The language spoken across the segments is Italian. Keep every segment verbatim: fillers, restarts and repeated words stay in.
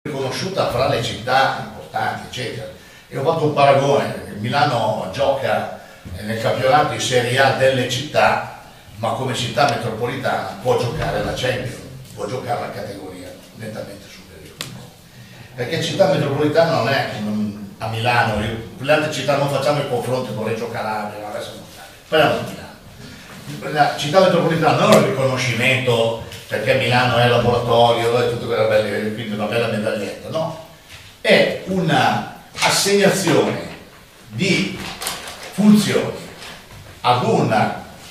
riconosciuta fra le città importanti, eccetera. E ho fatto un paragone: Milano gioca nel campionato di Serie A delle città, ma come città metropolitana può giocare la Champions, può giocare la categoria nettamente superiore. Perché città metropolitana non è a Milano, io, le altre città non facciamo il confronto con Reggio Calabria, adesso non parliamo di Milano. La città metropolitana non è un riconoscimento perché Milano è laboratorio e tutte quelle belle, quindi una bella medaglietta, no, è una assegnazione di funzioni ad un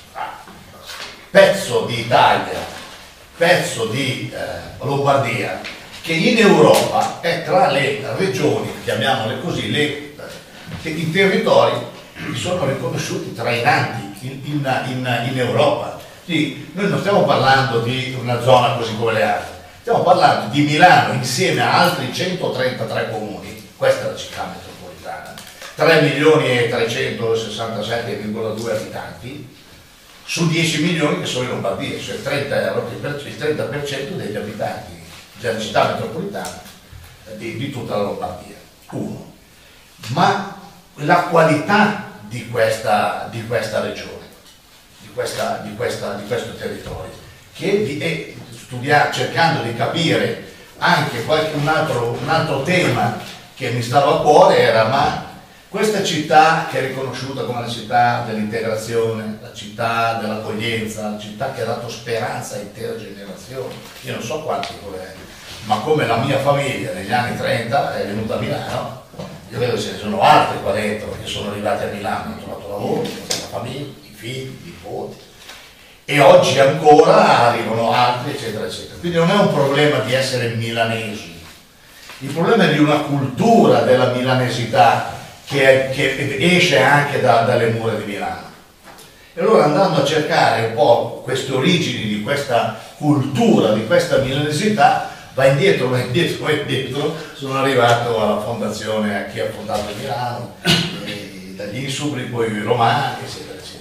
pezzo di Italia, pezzo di eh, Lombardia, che in Europa è tra le regioni, chiamiamole così, le, i territori che sono riconosciuti trainanti in, in, in, in Europa. Sì, noi non stiamo parlando di una zona così come le altre, stiamo parlando di Milano insieme a altri centotrentatré comuni, questa è la città metropolitana, tre milioni e trecentosessantasette virgola due abitanti, su dieci milioni che sono in Lombardia, cioè trenta, il trenta per cento degli abitanti della città metropolitana di, di tutta la Lombardia. Uno. Ma la qualità di questa, di questa regione, di, questa, di, questa, di questo territorio, che di, è studiare, cercando di capire anche qualche, un, altro, un altro tema che mi stava a cuore era: ma questa città che è riconosciuta come la città dell'integrazione, la città dell'accoglienza, la città che ha dato speranza a intere generazioni, io non so quanti colleghi, ma come la mia famiglia negli anni trenta è venuta a Milano, io vedo che ce ne sono altri qua dentro che sono arrivati a Milano, hanno trovato lavoro, la famiglia, i figli, i nipoti, e oggi ancora arrivano altri, eccetera, eccetera. Quindi non è un problema di essere milanesi, il problema è di una cultura della milanesità che, che esce anche da, dalle mura di Milano. E allora, andando a cercare un po' queste origini di questa cultura, di questa milanesità, va indietro, va indietro, va indietro, sono arrivato alla fondazione, a chi ha fondato Milano, dagli insubri, poi i romani, eccetera, eccetera.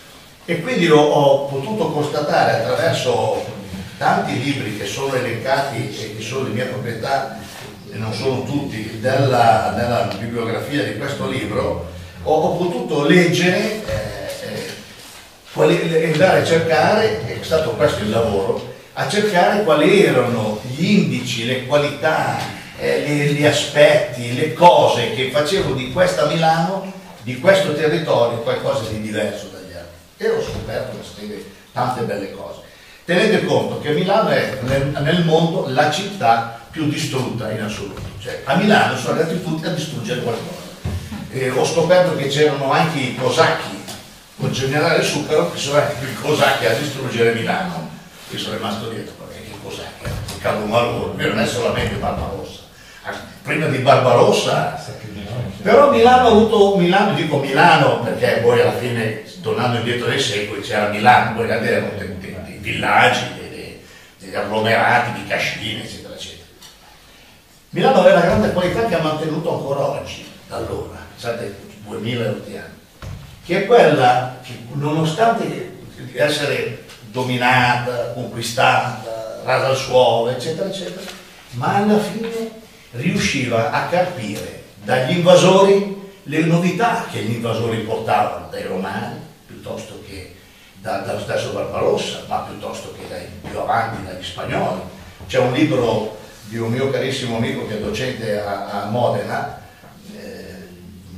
E quindi ho, ho potuto constatare attraverso tanti libri che sono elencati e che sono di mia proprietà, e non sono tutti, della, della bibliografia di questo libro, ho, ho potuto leggere, eh, eh, andare a cercare, è stato questo il lavoro, a cercare quali erano gli indici, le qualità, eh, gli, gli aspetti, le cose che facevano di questa Milano, di questo territorio, qualcosa di diverso dagli altri. E ho scoperto una serie, tante belle cose. Tenete conto che Milano è nel, nel mondo la città più distrutta in assoluto, cioè a Milano sono arrivati tutti a distruggere qualcosa. E ho scoperto che c'erano anche i cosacchi, con il generale Sucaro, che sono anche i cosacchi a distruggere Milano. Io sono rimasto dietro, perché che cosacchi, il Calumaluro, non è solamente Barbarossa. Prima di Barbarossa, però Milano ha avuto, Milano, dico Milano perché poi alla fine, tornando indietro nei secoli, c'era Milano, poi erano dei, dei, dei villaggi, dei, degli agglomerati, di cascine, eccetera, eccetera. Milano aveva la grande qualità che ha mantenuto ancora oggi, da allora, pensate, duemila anni, che è quella che, nonostante essere dominata, conquistata, rasa al suolo, eccetera, eccetera, ma alla fine riusciva a carpire dagli invasori le novità che gli invasori portavano, dai romani, piuttosto che da, dallo stesso Barbarossa, ma piuttosto che dai più avanti, dagli spagnoli. C'è un libro di un mio carissimo amico che è docente a, a Modena, eh,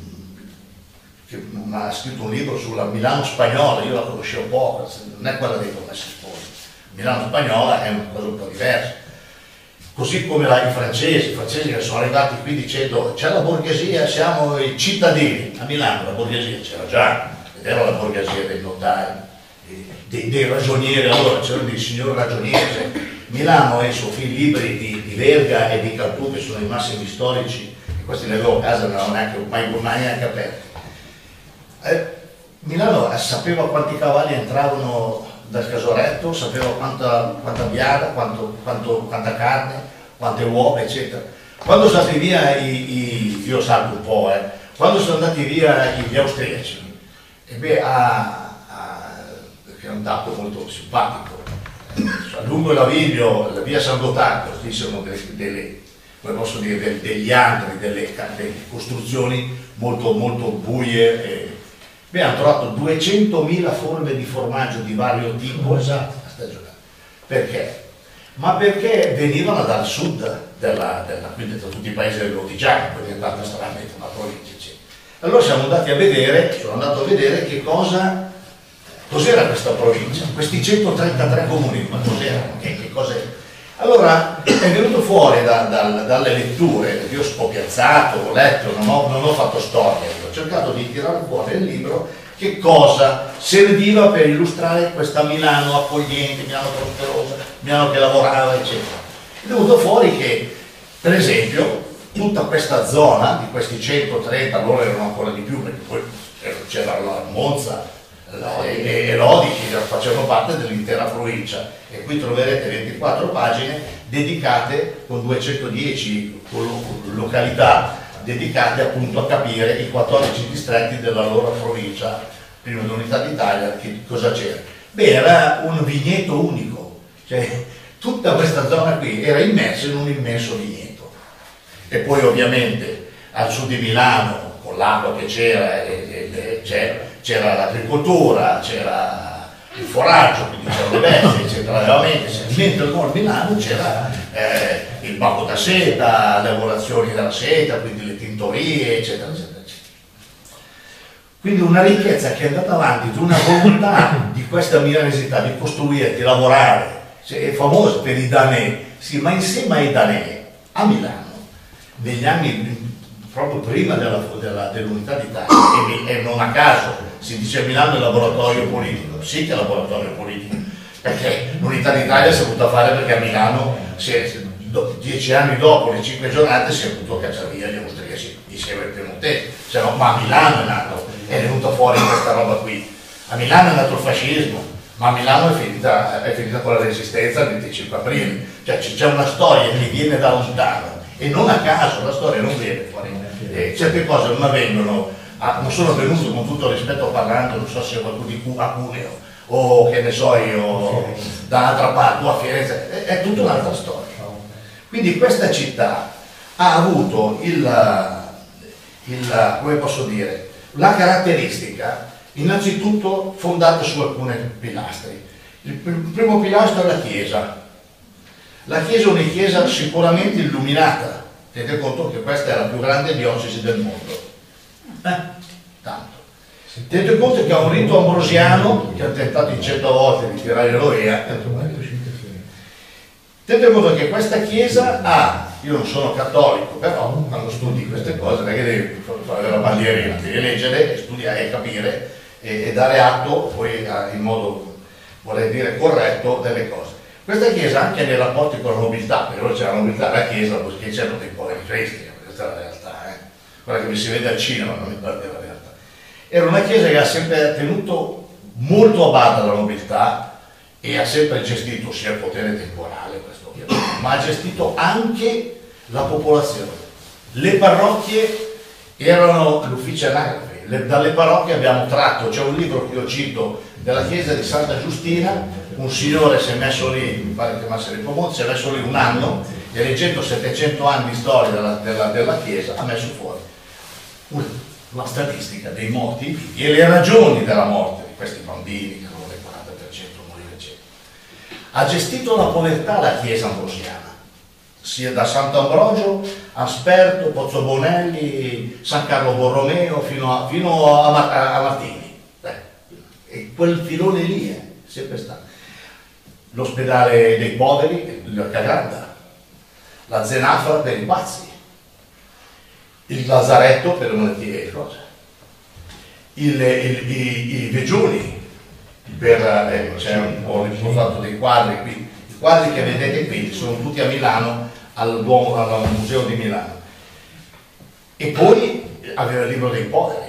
che ha scritto un libro sulla Milano spagnola, io la conoscevo poco, non è quella dei Promessi Sposi. Milano spagnola è una cosa un po' diversa. Così come la, i francesi, i francesi che sono arrivati qui dicendo c'è la borghesia, siamo i cittadini. A Milano la borghesia c'era già, ed era la borghesia dei notai, dei, dei ragionieri, allora c'erano dei signori ragionieri. Cioè, Milano e i suoi libri di, di Verga e di Cantù, che sono i massimi storici, e questi li avevo a casa, non avevo neanche, mai, mai neanche aperti. Eh, Milano sapeva quanti cavalli entravano dal casoretto, sapeva quanta, quanta biada, quanto, quanto, quanta carne, quante uova, eccetera. Quando sono andati via i, i io salgo un po', eh, quando sono andati via gli austriaci, e beh, a, a, che è un dato molto simpatico, lungo il Naviglio, la via San Gottardo, ci sono delle, delle come posso dire, del, degli antri, delle, delle costruzioni molto, molto buie. E abbiamo trovato duecentomila forme di formaggio di vario tipo. Esatto. Perché? Ma perché venivano dal sud, della, della, quindi da tutti i paesi del Lodigiano, poi è diventata stranamente una provincia, eccetera. Allora siamo andati a vedere, sono andato a vedere che cosa, cos'era questa provincia, questi centotrentatré comuni, ma cos'erano, che, che cos'era? Allora è venuto fuori da, da, dalle letture, io ho spiazzato, ho letto, non ho, non ho fatto storia, ho cercato di tirare fuori nel libro che cosa serviva per illustrare questa Milano accogliente, Milano prosperosa, Milano che lavorava, eccetera. È venuto fuori che, per esempio, tutta questa zona di questi centotrenta, loro erano ancora di più, perché poi c'era la Monza la, e, e Lodi che facevano parte dell'intera provincia, e qui troverete ventiquattro pagine dedicate con duecentodieci località dedicate appunto a capire i quattordici distretti della loro provincia, prima dell'Unità d'Italia, che cosa c'era? Beh, era un vigneto unico, cioè tutta questa zona qui era immersa in un immenso vigneto. E poi ovviamente al sud di Milano, con l'acqua che c'era, c'era l'agricoltura, c'era il foraggio, quindi c'erano le bestie, eccetera, mentre al nord Milano c'era eh, il babbo da seta, le lavorazioni della seta, quindi le tintorie, eccetera, eccetera, eccetera. Quindi una ricchezza che è andata avanti, una volontà di questa milanesità di costruire, di lavorare, cioè, è famosa per i Danè, sì, ma insieme ai Danè a Milano, negli anni proprio prima dell'Unità dell d'Italia, e, e non a caso si dice Milano è laboratorio politico, sì che è laboratorio politico, perché l'Unità d'Italia si è voluta fare perché a Milano, si è, do, dieci anni dopo le cinque giornate, si è potuto cacciare via gli austriaci insieme ai piemontesi, cioè, no, ma a Milano è nato, è venuta fuori questa roba qui. A Milano è nato il fascismo, ma a Milano è finita, è finita con la resistenza il venticinque aprile, cioè c'è una storia che viene da lontano, e non a caso la storia non viene fuori. Eh, certe cose non avvengono, ah, non sono avvenute, con tutto rispetto parlando, non so se qualcuno di a Cuneo o che ne so io da un'altra parte o a Firenze, è, è tutta un'altra storia. Quindi questa città ha avuto il, il come posso dire, la caratteristica innanzitutto fondata su alcuni pilastri. Il primo pilastro è la chiesa. La chiesa è una chiesa sicuramente illuminata. Tenete conto che questa è la più grande diocesi del mondo. Eh, tanto. Tenete conto che ha un rito ambrosiano che ha tentato in cento volte di tirare l'Orea. Tenete conto che questa chiesa ha, io non sono cattolico, però quando studi queste cose non è che devi fare la bandierina, devi leggere, studiare e capire e, e dare atto poi in modo, vorrei dire, corretto delle cose. Questa chiesa anche nei rapporti con la nobiltà, perché ora c'è la nobiltà la chiesa perché c'erano dei poveri cristi, questa è la realtà, eh? Quella che mi si vede al cinema non mi guarda la realtà. Era una chiesa che ha sempre tenuto molto a bada la nobiltà e ha sempre gestito sia il potere temporale, questo ovviamente, ma ha gestito anche la popolazione. Le parrocchie erano l'ufficio anagrafe, dalle parrocchie abbiamo tratto, c'è un libro che io cito della chiesa di Santa Giustina. Un signore si è messo lì, mi pare che chiamasse Ripomonte, si è messo lì un anno e leggendo settecento anni di storia della, della, della chiesa ha messo fuori una statistica dei morti e le ragioni della morte di questi bambini che hanno il quaranta per cento morire, eccetera. Ha gestito la povertà la chiesa ambrosiana, sia da Sant'Ambrogio a Sperto, Pozzobonelli, San Carlo Borromeo fino a, fino a, a, a Martini. Eh, e quel filone lì è sempre stato. L'ospedale dei poveri, il Cagranda, la Zenafra per i pazzi, il lazaretto per le malattie e cose, il, il, i, i vegioni, per, eh, c'è un po' riportato dei quadri qui, i quadri che vedete qui sono tutti a Milano, al, Duomo, al Museo di Milano. E poi aveva il libro dei poveri.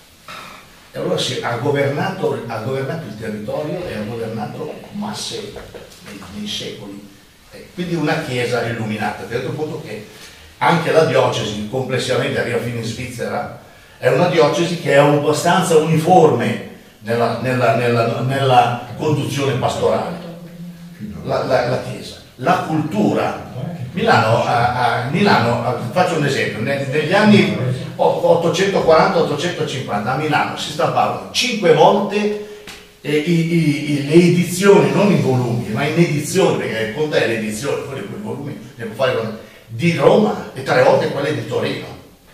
E allora si, ha, governato, ha governato il territorio e ha governato masse nei, nei secoli. Eh, quindi una chiesa illuminata. Tenete conto che anche la diocesi, complessivamente arriva fino in Svizzera, è una diocesi che è abbastanza uniforme nella, nella, nella, nella conduzione pastorale. La, la, la chiesa. La cultura Milano, a, a Milano a, faccio un esempio, negli anni ottocentoquaranta ottocentocinquanta a Milano si stampavano cinque volte eh, i, i, le edizioni, non i volumi, ma in edizioni, perché il conto è l'edizione, poi quei volumi ne può fare di Roma e tre volte quelle di Torino.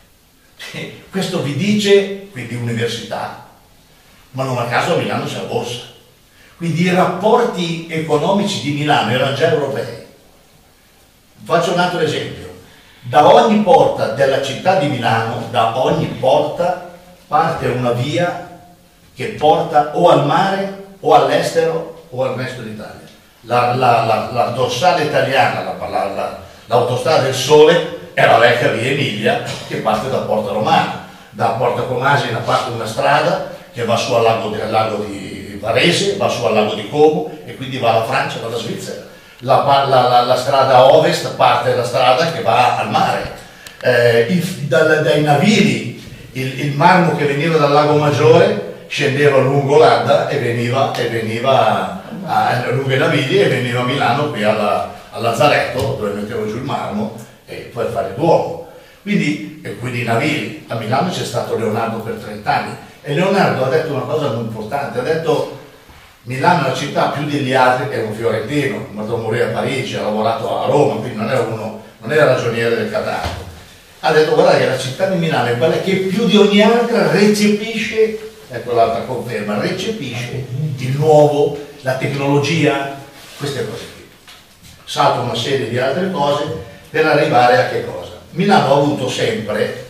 Questo vi dice, quindi università, ma non a caso a Milano c'è la borsa. Quindi i rapporti economici di Milano erano già europei. Faccio un altro esempio. Da ogni porta della città di Milano, da ogni porta, parte una via che porta o al mare o all'estero o al resto d'Italia. La, la, la, la dorsale italiana, la, la, la, l'autostrada del Sole, è la vecchia via Emilia che parte da Porta Romana. Da Porta Comasina parte una strada che va su al lago, al lago di Varese, va su al lago di Como e quindi va alla Francia, va alla Svizzera. La, la, la, la strada ovest parte dalla strada che va al mare. Eh, il, dal, dai navili il, il marmo che veniva dal lago Maggiore scendeva lungo l'Adda e veniva, e veniva a, a, lungo i navili e veniva a Milano qui alla, a Lazzaretto dove mettevano giù il marmo e poi fare il Duomo. Quindi, e quindi i navili. A Milano c'è stato Leonardo per trent'anni e Leonardo ha detto una cosa molto importante, ha detto: Milano è una città più degli altri, è un fiorentino, è andato a morire a Parigi, ha lavorato a Roma, quindi non era uno, non era ragioniere del Qatar. Ha detto: guarda che la città di Milano è quella che più di ogni altra recepisce, ecco l'altra conferma, recepisce il nuovo, la tecnologia, queste cose qui. Salto una serie di altre cose per arrivare a che cosa? Milano ha avuto sempre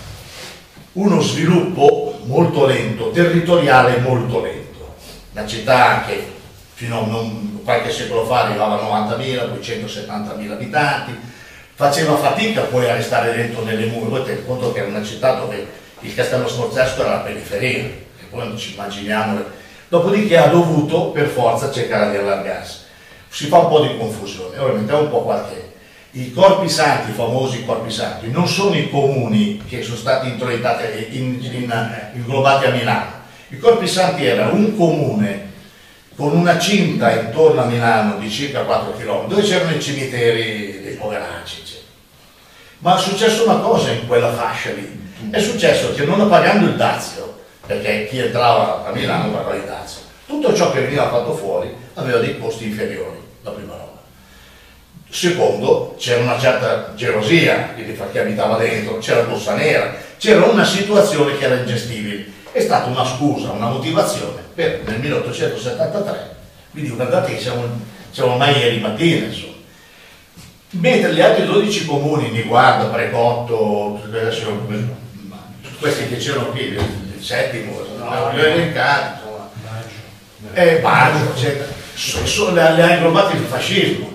uno sviluppo molto lento, territoriale molto lento. La città che fino a non, qualche secolo fa arrivava a novantamila, poi centosettantamila abitanti, faceva fatica poi a restare dentro nelle mura. Voi tenete conto che era una città dove il Castello Sforzesco era la periferia, e poi non ci immaginiamo. Dopodiché ha dovuto per forza cercare di allargarsi. Si fa un po' di confusione, ora mettiamo un po' qualche. I corpi santi, i famosi corpi santi, non sono i comuni che sono stati introitati, in, in, inglobati a Milano. I Corpi Santi era un comune con una cinta intorno a Milano di circa quattro chilometri, dove c'erano i cimiteri dei poveracci, eccetera. Ma è successo una cosa in quella fascia lì, è successo che non pagando il dazio, perché chi entrava a Milano pagava il dazio, tutto ciò che veniva fatto fuori aveva dei costi inferiori, la prima roba. Secondo, c'era una certa gelosia di chi abitava dentro, c'era borsa nera, c'era una situazione che era ingestibile. È stata una scusa, una motivazione per nel milleottocentosettantatré, quindi guardate che siamo, siamo ormai ieri mattina, insomma. Mentre gli altri dodici comuni, Niguarda, Precotto, questi che c'erano qui, il, il settimo, no, li ho elencati, insomma, eh, Baggio, eccetera, so, so, le, le ha inglobate il fascismo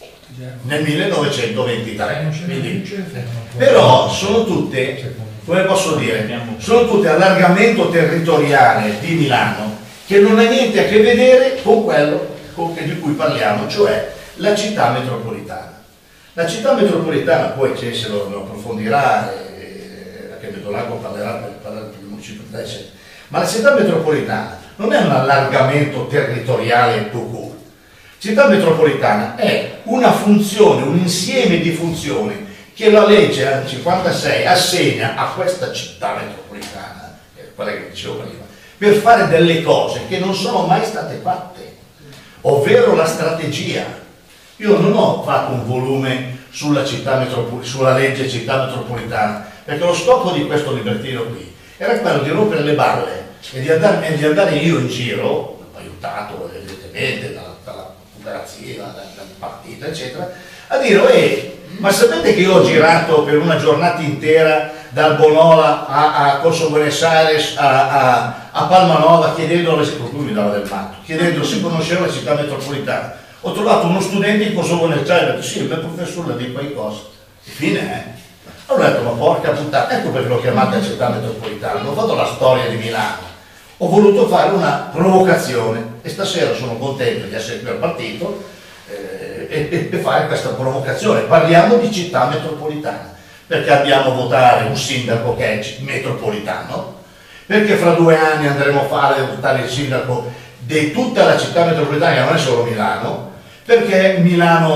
nel millenovecentoventitré. Quindi, però sono tutte, come posso dire, sono tutte allargamento territoriale di Milano che non ha niente a che vedere con quello con che, di cui parliamo, cioè la città metropolitana. La città metropolitana, poi se lo, lo approfondirà, eh, che Medolago parlerà per parlare del municipio, eccetera. Ma la città metropolitana non è un allargamento territoriale tout court. Città metropolitana è una funzione, un insieme di funzioni che la legge del cinquantasei assegna a questa città metropolitana, che è quella che dicevo prima, per fare delle cose che non sono mai state fatte, ovvero la strategia. Io non ho fatto un volume sulla, città sulla legge città metropolitana, perché lo scopo di questo libertino qui era quello di rompere le balle e di andare, e di andare io in giro, aiutato evidentemente dalla, dalla cooperativa, dal, dal partito, eccetera, a dire: eh, ma sapete che io ho girato per una giornata intera dal Bonola a, a Corso Buenos Aires a, a, a Palmanova chiedendo, lui mi dava del matto, chiedendo se conosceva la città metropolitana. Ho trovato uno studente in Corso Buenos Aires, ho detto: sì, il mio professore la dice qualcosa. E fine, eh? Allora ho detto: ma porca puttana, ecco perché l'ho chiamata città metropolitana, ho fatto la storia di Milano. Ho voluto fare una provocazione e stasera sono contento di essere qui al partito eh, e, e fare questa provocazione. Parliamo di città metropolitana perché abbiamo a votare un sindaco che è metropolitano, perché fra due anni andremo a fare a votare il sindaco di tutta la città metropolitana, che non è solo Milano, perché Milano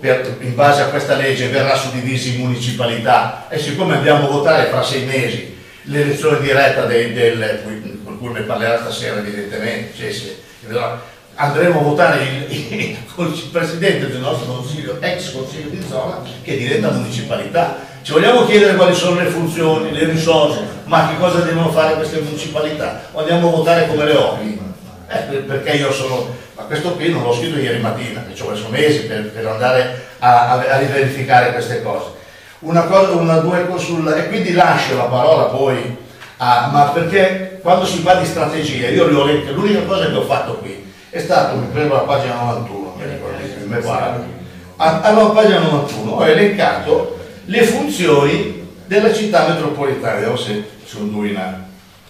per, in base a questa legge verrà suddivisa in municipalità, e siccome andiamo a votare fra sei mesi l'elezione diretta del, del qualcuno ne parlerà stasera evidentemente, cioè, se, andremo a votare il, il, il presidente del nostro consiglio, ex consiglio di zona, che diventa municipalità. Ci vogliamo chiedere quali sono le funzioni, le risorse, ma che cosa devono fare queste municipalità? O andiamo a votare come le OPI? Eh, perché io sono, ma questo qui non l'ho scritto ieri mattina, ci ho messo mesi per, per andare a, a, a riverificare queste cose. Una cosa, una, due cose sul, e quindi lascio la parola poi a, ma perché quando si parla di strategia, io le ho lette, l'unica cosa che ho fatto qui è stato, mi prendo la pagina novantuno, mi ricordo, mi pare, alla pagina novantuno ho elencato le funzioni della città metropolitana, vediamo se sono due in A.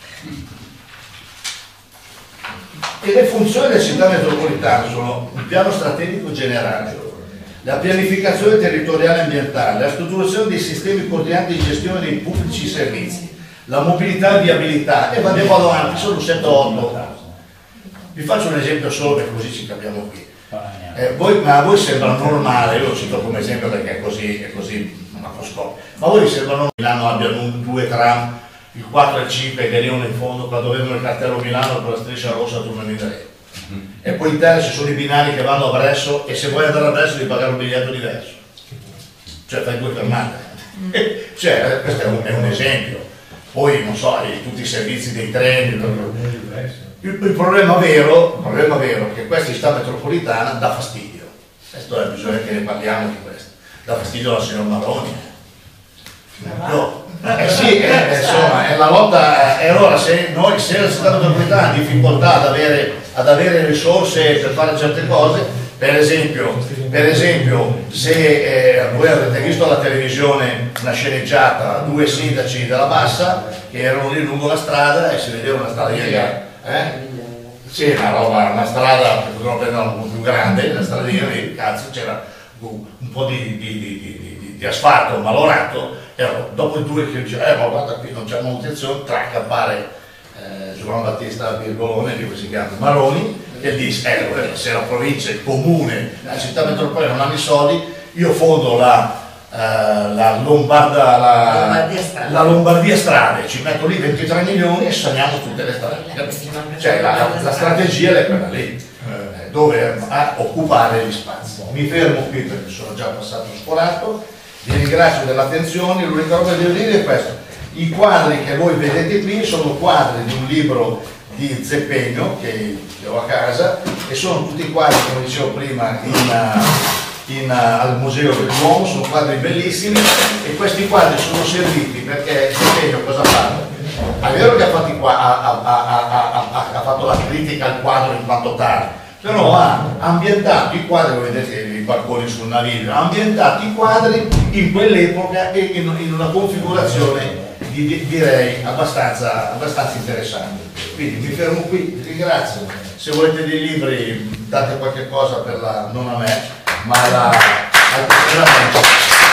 E le funzioni della città metropolitana sono il piano strategico generale, la pianificazione territoriale e ambientale, la strutturazione dei sistemi coordinati di gestione dei pubblici servizi, la mobilità e viabilità, e vado avanti, sono sette otto. Vi faccio un esempio solo perché così ci capiamo qui. Eh, voi, ma a voi sembra normale, io lo cito come esempio perché è così, è così macroscopico, ma a voi sembra normale che Milano abbia un, due tram, il quattro e il cinque che arrivano in fondo quando vedono il cartello Milano con la striscia rossa tornano in tre. Mm-hmm. E poi in terra ci sono i binari che vanno a Bresso e se vuoi andare a Bresso devi pagare un biglietto diverso, cioè fai due fermate. Mm. Cioè, questo è un, è un esempio. Poi non so, tutti i servizi dei treni. Il, il, problema vero, il problema vero è che questa città metropolitana dà fastidio. Questo è, bisogna che ne parliamo di questo. Dà fastidio alla signora Maroni. No. Eh sì, eh, insomma, è la lotta, e allora se noi, se la città metropolitana ha difficoltà ad avere, ad avere risorse per fare certe cose, per esempio, per esempio se eh, voi avete visto alla televisione una sceneggiata, due sindaci della Bassa che erano lì lungo la strada e si vedeva una strada lì, eh? Sì, una roba, una strada un po' più grande, una strada lì, cazzo, c'era un po' di, di, di, di, di asfalto malorato. E dopo i due che dicevano, eh ma guarda qui non c'è manutenzione, track appare eh, Giovanni Battista Virgolone, che si chiama Maroni, che dice, eh, se la provincia, il comune, la città metropolitana non hanno i soldi, io fondo la, eh, la, Lombarda, la, Lombardia strade. la Lombardia strade, ci metto lì ventitré milioni e saniamo tutte le strade. Cioè la, la strategia è quella lì, eh, dove a occupare gli spazi. Mi fermo qui perché sono già passato sforato. Vi ringrazio dell'attenzione, l'unica roba che devo dire è questo. I quadri che voi vedete qui sono quadri di un libro di Zeppegno che, che ho a casa e sono tutti quadri, come dicevo prima, in, in, al Museo dell'Uomo, sono quadri bellissimi e questi quadri sono serviti perché Zeppegno cosa ha fatto? È vero che ha fatto, ha, ha, ha, ha, ha fatto la critica al quadro in quanto tale, però ha ambientato i quadri, voi vedete i balconi sul naviglio, ha ambientato i quadri in quell'epoca e in, in una configurazione di, di, direi abbastanza, abbastanza interessante. Quindi mi fermo qui, vi ringrazio. Se volete dei libri date qualche cosa per la, non a me, ma alla, al